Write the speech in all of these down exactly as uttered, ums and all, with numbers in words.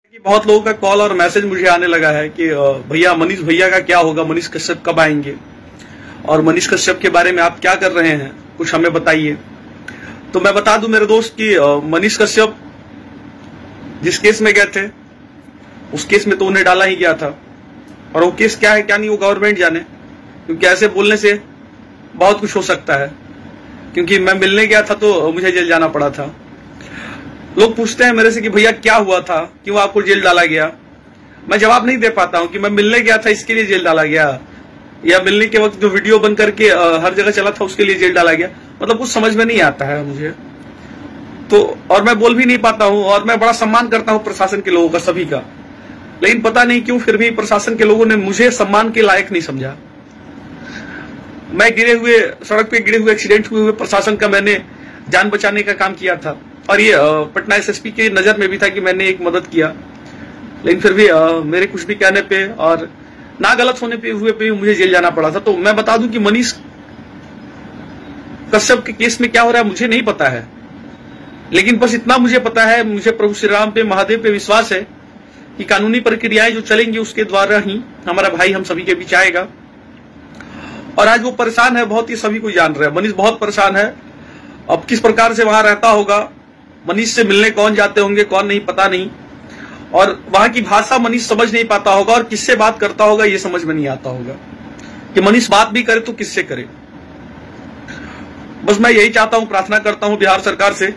कि बहुत लोगों का कॉल और मैसेज मुझे आने लगा है कि भैया मनीष भैया का क्या होगा, मनीष कश्यप कब आएंगे और मनीष कश्यप के बारे में आप क्या कर रहे हैं, कुछ हमें बताइए। तो मैं बता दूं मेरे दोस्त कि मनीष कश्यप जिस केस में गए थे उस केस में तो उन्हें डाला ही गया था, और वो केस क्या है क्या नहीं वो गवर्नमेंट जाने, क्योंकि ऐसे बोलने से बहुत कुछ हो सकता है। क्योंकि मैं मिलने गया था तो मुझे जेल जाना पड़ा था। लोग पूछते हैं मेरे से कि भैया क्या हुआ था, क्यों आपको जेल डाला गया। मैं जवाब नहीं दे पाता हूं कि मैं मिलने गया था इसके लिए जेल डाला गया, या मिलने के वक्त जो वीडियो बन करके हर जगह चला था उसके लिए जेल डाला गया। मतलब कुछ समझ में नहीं आता है मुझे तो, और मैं बोल भी नहीं पाता हूं। और मैं बड़ा सम्मान करता हूं प्रशासन के लोगों का, सभी का, लेकिन पता नहीं क्यों फिर भी प्रशासन के लोगों ने मुझे सम्मान के लायक नहीं समझा। मैं गिरे हुए सड़क पे गिरे हुए एक्सीडेंट हुए हुए प्रशासन का मैंने जान बचाने का काम किया था, और ये पटना एसएसपी के नजर में भी था कि मैंने एक मदद किया, लेकिन फिर भी आ, मेरे कुछ भी कहने पे और ना गलत होने पे हुए पे मुझे जेल जाना पड़ा था। तो मैं बता दूं कि मनीष कश्यप के केस में क्या हो रहा है मुझे नहीं पता है, लेकिन बस इतना मुझे पता है, मुझे प्रभु श्री राम पे, महादेव पे विश्वास है कि कानूनी प्रक्रियाएं जो चलेंगी उसके द्वारा ही हमारा भाई हम सभी के बीच आएगा। और आज वो परेशान है बहुत, ही सभी को जान रहे हैं, मनीष बहुत परेशान है। अब किस प्रकार से वहां रहता होगा, मनीष से मिलने कौन जाते होंगे कौन नहीं पता नहीं, और वहां की भाषा मनीष समझ नहीं पाता होगा, और किससे बात करता होगा ये समझ में नहीं आता होगा कि मनीष बात भी करे तो किससे करे। बस मैं यही चाहता हूं, प्रार्थना करता हूं बिहार सरकार से।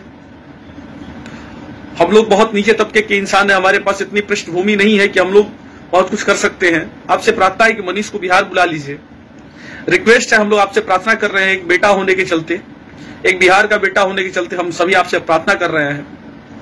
हम लोग बहुत नीचे तबके के इंसान है, हमारे पास इतनी पृष्ठभूमि नहीं है कि हम लोग बहुत कुछ कर सकते हैं। आपसे प्रार्थना है कि मनीष को बिहार बुला लीजिए, रिक्वेस्ट है। हम लोग आपसे प्रार्थना कर रहे हैं, एक बेटा होने के चलते, एक बिहार का बेटा होने के चलते हम सभी आपसे प्रार्थना कर रहे हैं,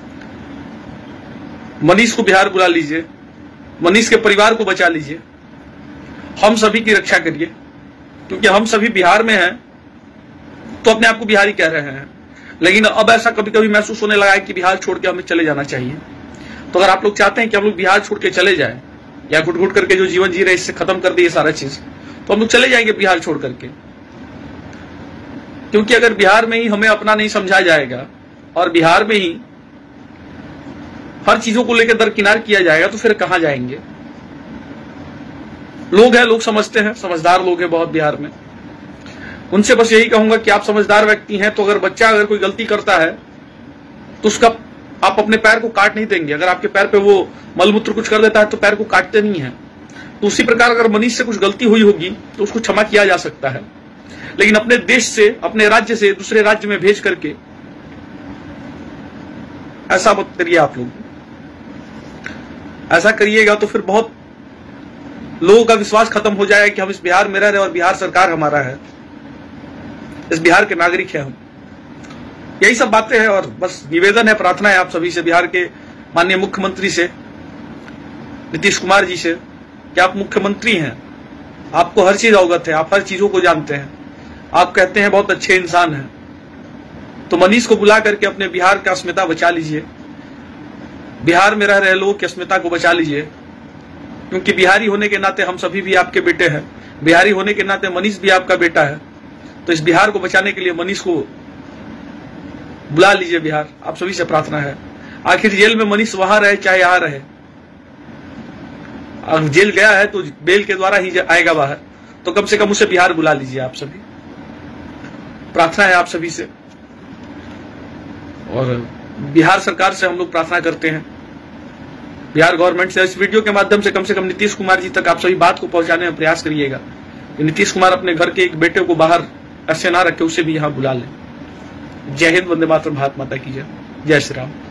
मनीष को बिहार बुला लीजिए, मनीष के परिवार को बचा लीजिए, हम सभी की रक्षा करिए। क्योंकि हम सभी बिहार में हैं तो अपने आप को बिहारी कह रहे हैं, लेकिन अब ऐसा कभी कभी महसूस होने लगा है कि बिहार छोड़ के हमें चले जाना चाहिए। तो अगर आप लोग चाहते हैं कि हम लोग बिहार छोड़ के चले जाएं, या घुट घुट करके जो जीवन जी रहे इससे खत्म कर दिए सारा चीज, तो हम लोग चले जाएंगे बिहार छोड़ करके। क्योंकि अगर बिहार में ही हमें अपना नहीं समझा जाएगा और बिहार में ही हर चीजों को लेकर दरकिनार किया जाएगा तो फिर कहां जाएंगे। लोग हैं, लोग समझते हैं, समझदार लोग हैं बहुत बिहार में। उनसे बस यही कहूंगा कि आप समझदार व्यक्ति हैं, तो अगर बच्चा अगर कोई गलती करता है तो उसका आप अपने पैर को काट नहीं देंगे। अगर आपके पैर पे वो मलमूत्र कुछ कर देता है तो पैर को काटते नहीं है। तो उसी प्रकार अगर मनीष से कुछ गलती हुई होगी तो उसको क्षमा किया जा सकता है, लेकिन अपने देश से, अपने राज्य से दूसरे राज्य में भेज करके ऐसा मत करिए। आप लोग ऐसा करिएगा तो फिर बहुत लोगों का विश्वास खत्म हो जाएगा कि हम इस बिहार में रह रहे और बिहार सरकार हमारा है, इस बिहार के नागरिक हैं हम। यही सब बातें हैं, और बस निवेदन है, प्रार्थना है आप सभी से, बिहार के माननीय मुख्यमंत्री से, नीतीश कुमार जी से, कि आप मुख्यमंत्री हैं, आपको हर चीज अवगत है, आप हर चीजों को जानते हैं, आप कहते हैं बहुत अच्छे इंसान हैं, तो मनीष को बुला करके अपने बिहार का अस्मिता बचा लीजिए, बिहार में रह रहे लोगों की अस्मिता को बचा लीजिए। क्योंकि बिहारी होने के नाते हम सभी भी आपके बेटे हैं, बिहारी होने के नाते मनीष भी आपका बेटा है। तो इस बिहार को बचाने के लिए मनीष को बुला लीजिए बिहार, आप सभी से प्रार्थना है। आखिर जेल में मनीष वहां रहे चाहे यहां रहे, अब जेल गया है तो बेल के द्वारा ही आएगा बाहर, तो कम से कम उसे बिहार बुला लीजिए। आप सभी प्रार्थना है आप सभी से, और बिहार सरकार से हम लोग प्रार्थना करते हैं, बिहार गवर्नमेंट से। इस वीडियो के माध्यम से कम से कम नीतीश कुमार जी तक आप सभी बात को पहुंचाने में प्रयास करिएगा कि नीतीश कुमार अपने घर के एक बेटे को बाहर ऐसे ना रखे, उसे भी यहां बुला ले। जय हिंद, वंदे मातरम, भारत माता की जय, जय श्री राम।